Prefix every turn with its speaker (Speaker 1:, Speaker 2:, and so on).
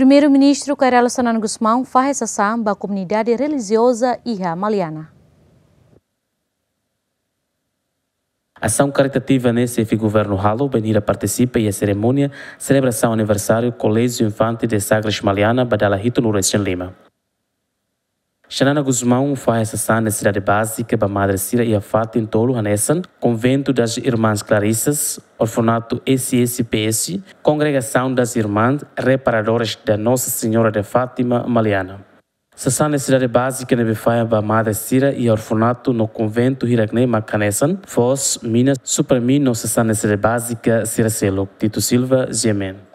Speaker 1: Primeiro-ministro Carlos Sanan Guzmão faz sessão da comunidade religiosa Iha Maliana.
Speaker 2: Ação caritativa nesse governo Halo, Benira participa e a cerimônia celebração aniversário Colégio Infante de Sagres Maliana, Badala Hito no Região Lima. Xanana Guzmão faz sessão na cidade básica da Madre Cira e a Fátima Tolo Hanessan, Convento das Irmãs Clarissas, Orfanato SSPS, Congregação das Irmãs Reparadoras da Nossa Senhora de Fátima Maliana. Sessão na cidade básica na Befaia da Madre Cira e Orfanato no Convento Hiragnei Macanessan, Foz, Minas, Supermin, no sessão na cidade básica Ciracelo, Tito Silva, Gemen.